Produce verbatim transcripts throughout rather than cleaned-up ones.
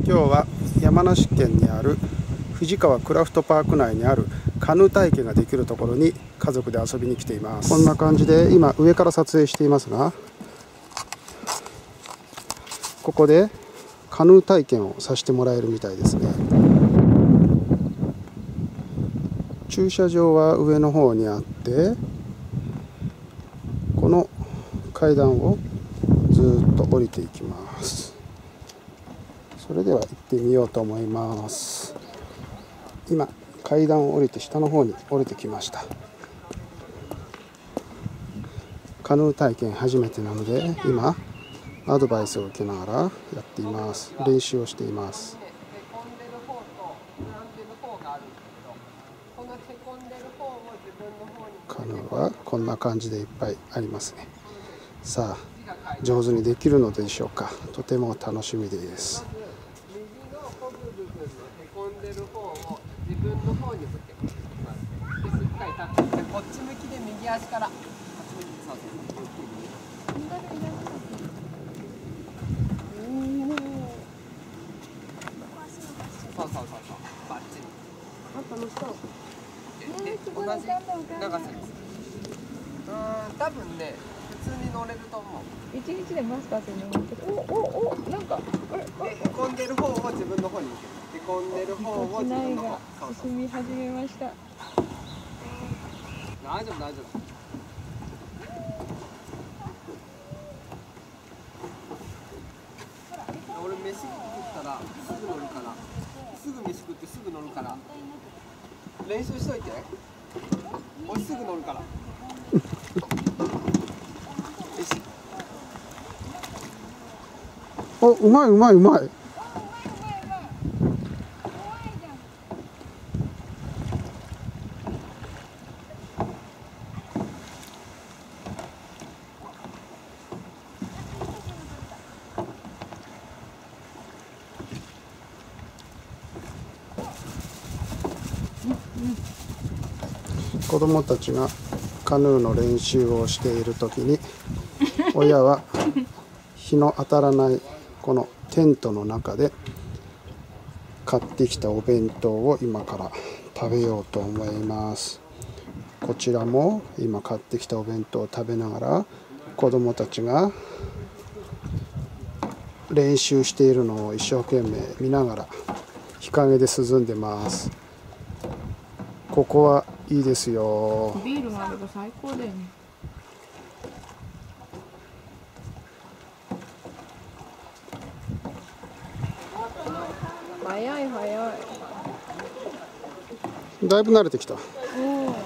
今日は山梨県にある富士川クラフトパーク内にあるカヌー体験ができるところに家族で遊びに来ています。こんな感じで今上から撮影していますが、ここでカヌー体験をさせてもらえるみたいですね。駐車場は上の方にあって、この階段をずっと降りていきます。それでは行ってみようと思います。今階段を降りて下の方に降りてきました。カヌー体験初めてなので今アドバイスを受けながらやっています。練習をしています。カヌーはこんな感じでいっぱいありますね。さあ上手にできるのでしょうか。とても楽しみです。自分の方に振ってください。で、しっかり立って、こっち向きで右足から。こっち向きで、そうそうそう。そうそうそうそう。バッチリ。あ、楽しそう。で、同じ長さです。うーん、多分ね、普通に乗れると思う。 一日でマスターズに乗っておおお、なんかあれ、 で、へこんでる方を自分の方に向ける。へこんでる方を自分の方。 進み始めました。 大丈夫大丈夫。俺飯食ったらすぐ乗るから、すぐ飯食ってすぐ乗るから、練習しといて。俺すぐ乗るから。お、うまいうまいうまい。子供たちがカヌーの練習をしているときに親は日の当たらないこのテントの中で買ってきたお弁当を今から食べようと思います。こちらも今買ってきたお弁当を食べながら子供たちが練習しているのを一生懸命見ながら日陰で涼んでます。ここはいいですよ。 ビールがあれば最高だよね。早い早い。 だいぶ慣れてきた。 おお。うわ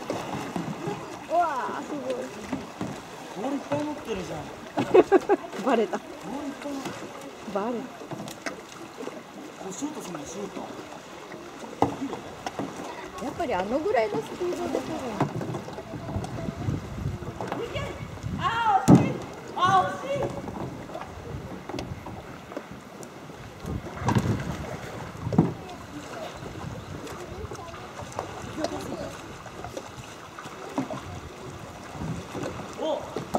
あ、すごい。 ボールいっぱい持ってるじゃん。 バレた。バレた。 こうシュートするのシュート。 やっぱりあのぐらいのスピードで取る。 あ、惜しい。あ、惜しい。お。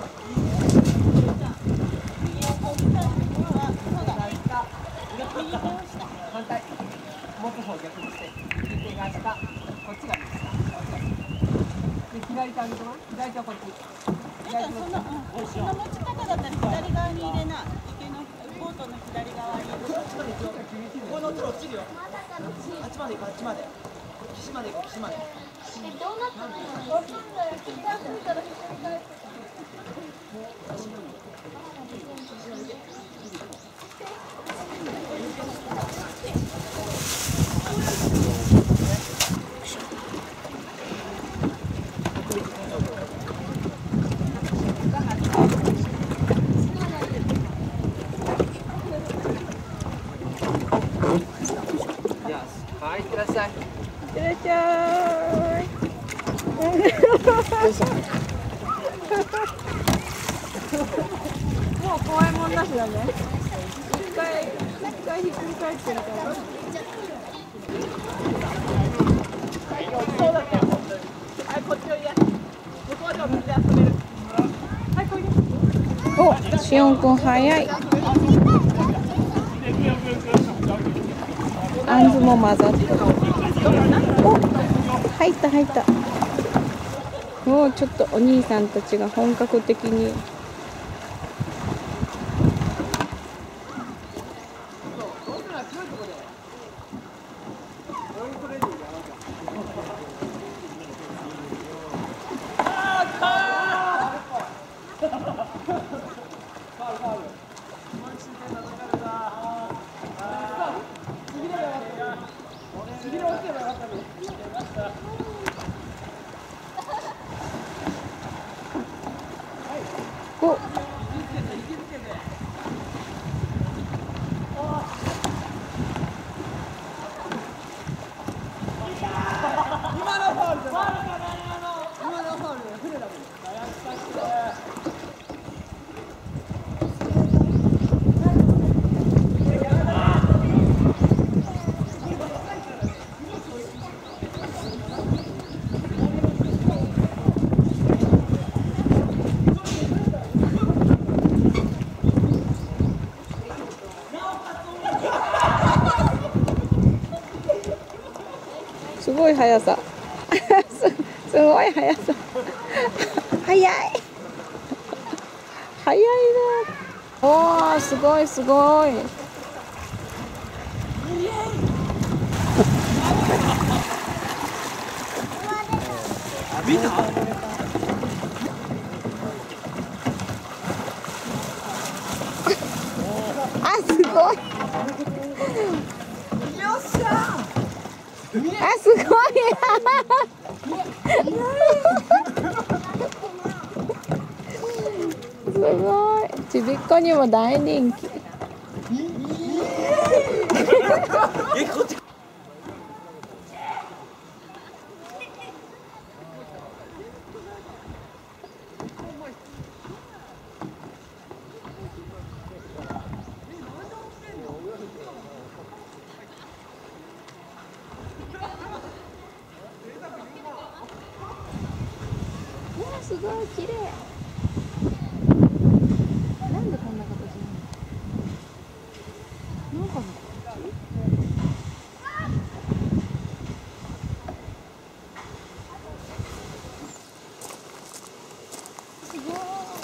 反対。持つ方逆にして。右手が下。こっちが右。で、左手上げてもらう。左手はこっち。 なんかその、うん、その持ち方だったら左側に入れな。池のボートの左側に。 この落ちるよ。あっちまで行く、あっちまで。岸まで行く、岸まで。 え、どうなったの？わかんない。気がついたらひっくり返って。 はい、いってらっしゃい。いってらっしゃい。もう怖いもんなしだね。一回一回ひっくり返ってるから。 そうだったよ。はい、こっちをや。向こうでも水で遊べる。はい、こいで。 お、しおんくん早い。 あんずも混ざってる。お、入った入った。もうちょっとお兄さんたちが本格的に。お、すごい速さ。す、すごい速さ。速い。速いな。おお、すごいすごい。 見た？ あ、すごい。 よっしゃあ、すごい。すごい。ちびっこにも大人気。 え、こっち。 すごい綺麗。なんでこんな形なの？なんかのすごい。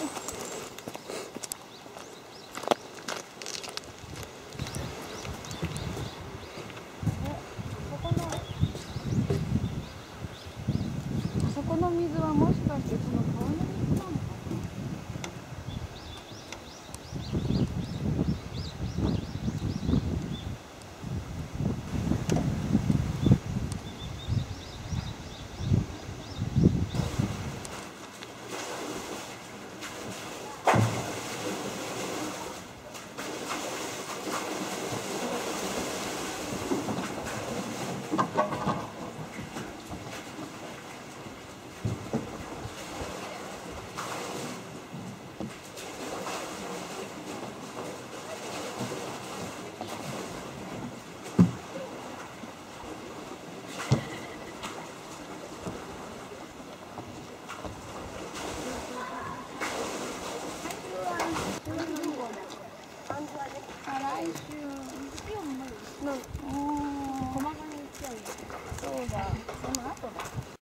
そこの水はもしかしてその川の水なのかな？再来週。うん。駒場に行っちゃうよ。そうだ。その後だ。